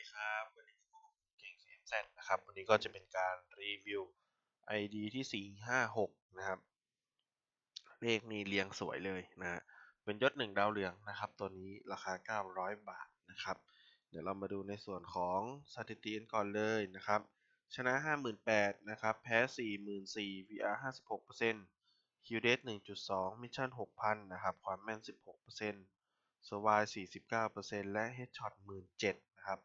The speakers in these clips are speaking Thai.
ครับวันนี้ผมเก่ง CMZ นะครับวันนี้ก็จะเป็นการรีวิว ID ที่456นะครับเลขนี้เรียงสวยเลยนะเป็นยศ1ดาวเหลืองนะครับตัวนี้ราคา900 บาทนะครับเดี๋ยวเรามาดูในส่วนของสถิติกันก่อนเลยนะครับชนะ 58,000นะครับแพ้44,000 VR 56% QDate 1.2 Mission 6,000นะครับความแม่น16% Survive 49%และ Headshot 17,000นะครับ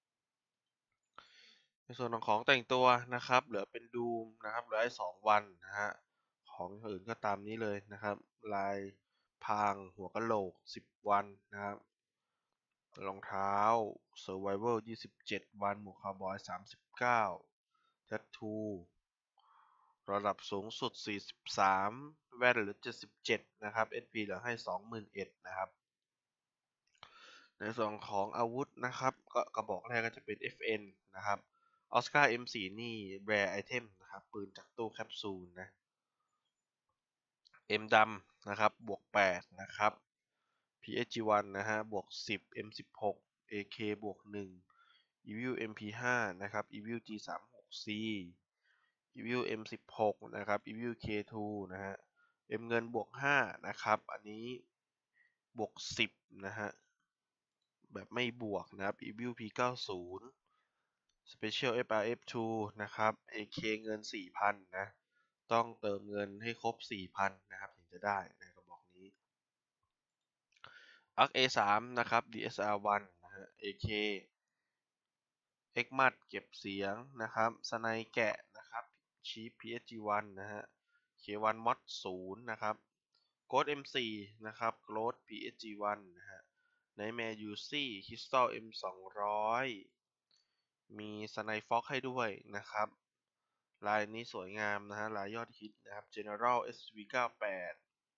ในส่วนของแต่งตัวนะครับเหลือเป็นดูมนะครับเหลือ2 วันนะฮะของอื่นก็ตามนี้เลยนะครับลายพางหัวกะโหลก10 วันนะครับรองเท้า Survival 27 วันหมวกคาวบอย39แทททูระดับสูงสุด43แว่นเหลือ77นะครับ SP เหลือให้21,000นะครับในส่วนของอาวุธนะครับก็กระบอกแรกก็จะเป็น FN นะครับออสการ์ M4 นี่ Rare Item นะครับปืนจากตู้แคปซูลนะ M ดำนะครับบวก8นะครับ PSG1 นะฮะบวก10 M16 AK บวก1 Evil MP5 นะครับ Evil G36C Evil M16 นะครับ Evil K2 นะฮะ M เงินบวก5นะครับอันนี้บวก10นะฮะแบบไม่บวกนะครับ Evil P90 Special FRF2 นะครับ AK เงิน 4,000 นะต้องเติมเงินให้ครบ 4,000 นะครับถึงจะได้ในกระบอกนี้ ARC A3 นะครับ DSR1 นะฮะ AK XMAT เก็บเสียงนะครับสไนแกะนะครับชีพ PSG1 นะฮะ K1 Mod 0นะครับ Ghost M4 นะครับ Ghost PSG1 นะฮะ Nightmare Uzi Crystal M200 มีสไนฟ็อกให้ด้วยนะครับลายนี้สวยงามนะฮะลายยอดฮิตนะครับ General SV98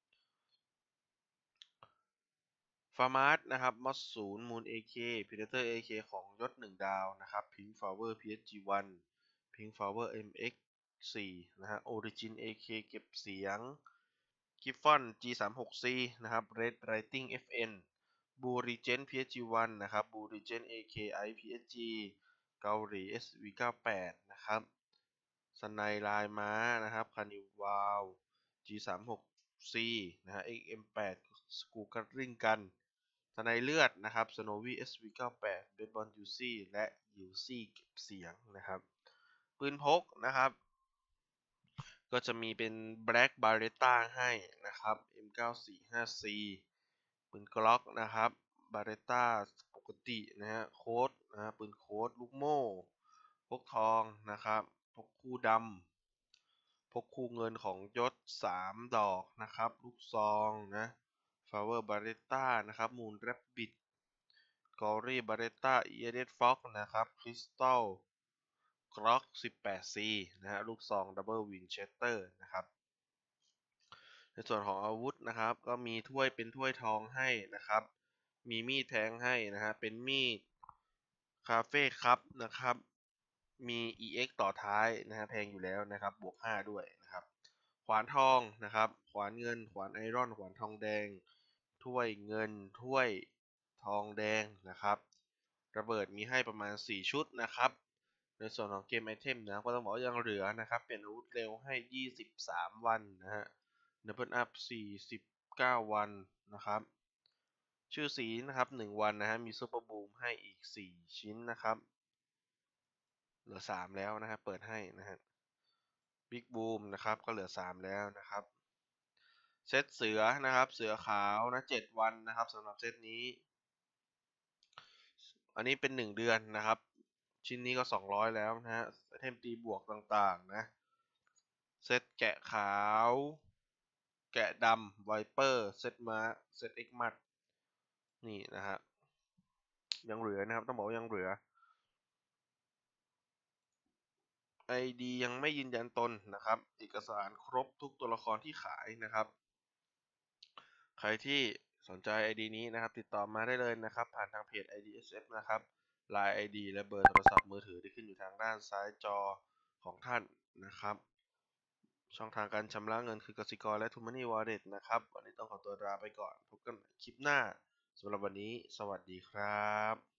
ฟาร์มาร์นะครับมอสศูนย์มูล AK Predator AK ของยศ1 ดาวนะครับ Pink Flower PSG1 Pink Flower MX4 นะฮะ Origin AK เก็บเสียง Giffon G36C นะครับ Red Writing FN Blue Regent PSG1 นะครับ Blue Regent AKI PSG เกาหลี SV98 นะครับสไนลายม้านะครับคานิวาล G36C นะฮะ XM8 สกูกัตริงกันสไนเลือดนะครับสโนวี่ SV98 เบสบอลยูซี่และยูซี่เก็บเสียงนะครับปืนพกนะครับก็จะมีเป็น Black Barretta ให้นะครับ M945C ปืนกล็อกนะครับ Barretta ปกตินะฮะโค้ดนะฮะปืนโค้ดลูกโม่พกทองนะครับพกคู่ดำพกคู่เงินของยศ3 ดอกนะครับลูกซองนะ Flower Barretta นะครับ Moon Rabbit Glory Barretta Eared Fox นะครับคริสตัลกล็อก 18C นะฮะลูกซอง Double Winchester นะครับในส่วนของอาวุธนะครับก็มีถ้วยเป็นถ้วยทองให้นะครับมีมีดแทงให้นะฮะเป็นมีดคาเฟ่ครับนะครับมี EX ต่อท้ายนะฮะแพงอยู่แล้วนะครับบวก5ด้วยนะครับขวานทองนะครับขวานเงินขวานไอรอนขวานทองแดงถ้วยเงินถ้วยทองแดงนะครับระเบิดมีให้ประมาณ4ชุดนะครับในส่วนของเกมไอเทมนะก็ต้องบอกว่ายังเหลือนะครับเปลี่ยนอาวุธเร็วให้23วันนะฮะดับเบิลอัพ49วันนะครับชื่อสีนะครับ1วันนะฮะมีซูเปอร์บูมให้อีก4ชิ้นนะครับเหลือ3แล้วนะครับเปิดให้นะฮะบิ๊กบูมนะครับก็เหลือ3แล้วนะครับเซตเสือนะครับเสือขาวนะ7วันนะครับสำหรับเซตนี้อันนี้เป็น1เดือนนะครับชิ้นนี้ก็200แล้วนะฮะไอเทมตีบวกต่างๆนะเซตแกะขาวแกะดำไวเปอร์เซตม้าเซตเอ็กมัดนี่นะฮะยังเหลือนะครับต้องบอกว่ายังเหลือ ID ยังไม่ยืนยันตนนะครับเอกสารครบทุกตัวละครที่ขายนะครับใครที่สนใจ ID นี้นะครับติดต่อมาได้เลยนะครับผ่านทางเพจ IDSF นะครับ Line ID และเบอร์โทรศัพท์มือถือที่ขึ้นอยู่ทางด้านซ้ายจอของท่านนะครับช่องทางการชำระเงินคือกสิกรและ TrueMoney Wallet นะครับวันนี้ต้องขอตัวลาไปก่อนพบกันใหม่คลิปหน้าสำหรับวันนี้สวัสดีครับ